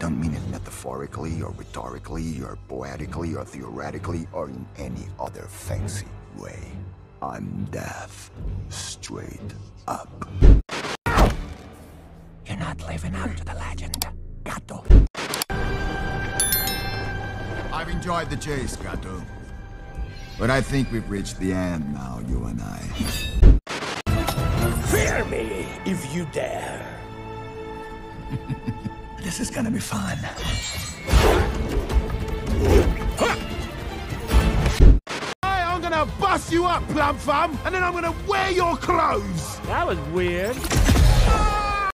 don't mean it metaphorically, or rhetorically, or poetically, or theoretically, or in any other fancy way. I'm death. Straight up. You're not living up to the legend, Gato. I've enjoyed the chase, Gato. But I think we've reached the end now, you and I. Fear me, if you dare. This is gonna be fun. I'm gonna bust you up, plum thumb, and then I'm gonna wear your clothes! That was weird.